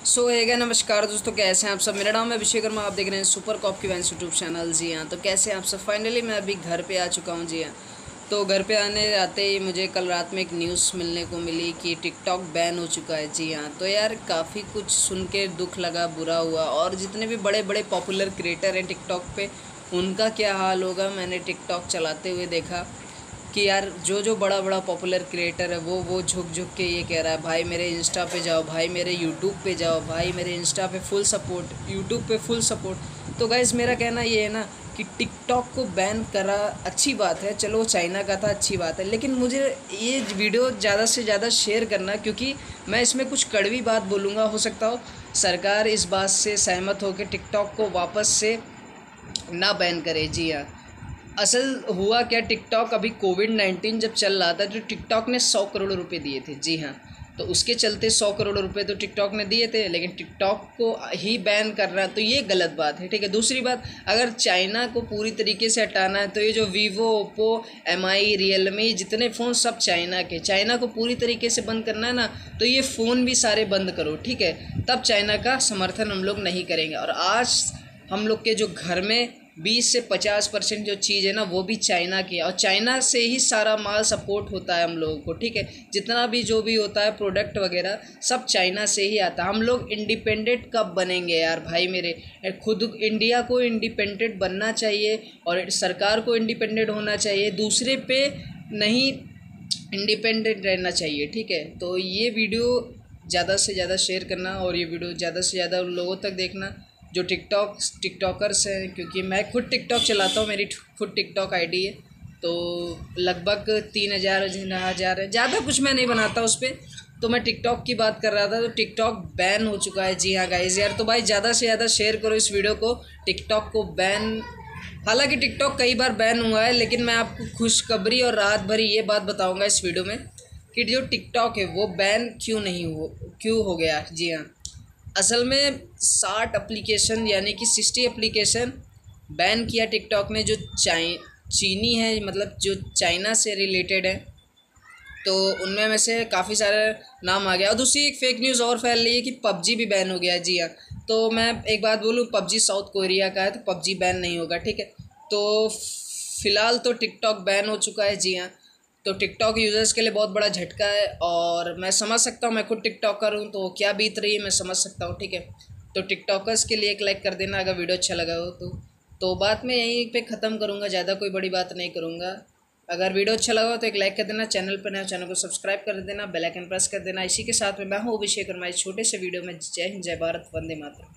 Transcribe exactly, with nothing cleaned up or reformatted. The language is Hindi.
सो है क्या, नमस्कार दोस्तों, कैसे हैं आप सब। मेरा नाम है अभिषेक वर्मा, आप देख रहे हैं सुपर कॉप की वैंस यूट्यूब चैनल। जी हाँ, तो कैसे हैं आप सब। फाइनली मैं अभी घर पे आ चुका हूँ। जी हाँ, तो घर पे आने आते ही मुझे कल रात में एक न्यूज़ मिलने को मिली कि टिकटॉक बैन हो चुका है। जी हाँ, तो यार काफ़ी कुछ सुन के दुख लगा, बुरा हुआ। और जितने भी बड़े बड़े पॉपुलर क्रिएटर हैं टिकटॉक पे, उनका क्या हाल होगा। मैंने टिकटॉक चलाते हुए देखा कि यार जो जो बड़ा बड़ा पॉपुलर क्रिएटर है वो वो झुक झुक के ये कह रहा है, भाई मेरे इंस्टा पे जाओ, भाई मेरे यूट्यूब पे जाओ, भाई मेरे इंस्टा पे फुल सपोर्ट, यूट्यूब पे फुल सपोर्ट। तो गाइस मेरा कहना ये है ना कि टिकटॉक को बैन करा अच्छी बात है, चलो चाइना का था, अच्छी बात है। लेकिन मुझे ये वीडियो ज़्यादा से ज़्यादा शेयर करना, क्योंकि मैं इसमें कुछ कड़वी बात बोलूँगा, हो सकता हो सरकार इस बात से सहमत हो कि टिकटॉक को वापस से ना बैन करे। जी हाँ, असल हुआ क्या, टिकटॉक अभी कोविड नाइन्टीन जब चल रहा था तो टिकटॉक ने सौ करोड़ रुपए दिए थे। जी हाँ, तो उसके चलते सौ करोड़ रुपए तो टिकटॉक ने दिए थे, लेकिन टिकटॉक को ही बैन कर रहा है तो ये गलत बात है। ठीक है, दूसरी बात, अगर चाइना को पूरी तरीके से हटाना है तो ये जो Vivo, Oppo, M I, Realme, जितने फ़ोन सब चाइना के, चाइना को पूरी तरीके से बंद करना है ना, तो ये फ़ोन भी सारे बंद करो। ठीक है, तब चाइना का समर्थन हम लोग नहीं करेंगे। और आज हम लोग के जो घर में बीस से पचास परसेंट जो चीज़ है ना, वो भी चाइना की है, और चाइना से ही सारा माल सपोर्ट होता है हम लोगों को। ठीक है, जितना भी जो भी होता है प्रोडक्ट वगैरह सब चाइना से ही आता है। हम लोग इंडिपेंडेंट कब बनेंगे यार भाई मेरे। खुद इंडिया को इंडिपेंडेंट बनना चाहिए और सरकार को इंडिपेंडेंट होना चाहिए, दूसरे पे नहीं इंडिपेंडेंट रहना चाहिए। ठीक है, तो ये वीडियो ज़्यादा से ज़्यादा शेयर करना और ये वीडियो ज़्यादा से ज़्यादा लोगों तक देखना जो टिकटॉक टिकटॉकर्स हैं, क्योंकि मैं खुद टिकटॉक चलाता हूँ, मेरी खुद टिकटॉक आईडी है। तो लगभग तीन हज़ार हज़ार है, ज़्यादा कुछ मैं नहीं बनाता उस पर। तो मैं टिकटॉक की बात कर रहा था, तो टिकटॉक बैन हो चुका है। जी हाँ गाइस यार, तो भाई ज़्यादा से ज़्यादा शेयर करो इस वीडियो को, टिकटॉक को बैन। हालांकि टिकटॉक कई बार बैन हुआ है, लेकिन मैं आपको खुशखबरी और राहत भरी ये बात बताऊंगा इस वीडियो में कि जो टिकटॉक है वो बैन क्यों नहीं हो क्यों हो गया। जी हाँ, असल में साठ एप्लीकेशन यानी कि सिक्सटी एप्लीकेशन बैन किया टिकटॉक ने, जो चाइ चीनी है, मतलब जो चाइना से रिलेटेड है। तो उनमें में से काफ़ी सारे नाम आ गया। और दूसरी एक फ़ेक न्यूज़ और फैल रही है कि पबजी भी बैन हो गया है। जी हाँ, तो मैं एक बात बोलूँ, पबजी साउथ कोरिया का है तो पबजी बैन नहीं होगा। ठीक है, तो फ़िलहाल तो टिकटॉक बैन हो चुका है। जी हाँ, तो टिकटॉक यूज़र्स के लिए बहुत बड़ा झटका है, और मैं समझ सकता हूँ, मैं खुद टिकटॉकर हूँ तो क्या बीत रही है मैं समझ सकता हूँ। ठीक है, तो टिकटॉकर्स के लिए एक लाइक कर देना अगर वीडियो अच्छा लगा हो तो। तो बात मैं यहीं पे ख़त्म करूँगा, ज़्यादा कोई बड़ी बात नहीं करूँगा। अगर वीडियो अच्छा लगा हो तो एक लाइक कर देना, चैनल पर नया चैनल को सब्सक्राइब कर देना, बेल आइकन प्रेस कर देना। इसी के साथ में मैं हूँ अभिषेक वर्मा, इस छोटे से वीडियो में। जय हिंद, जय भारत, वंदे मातरम।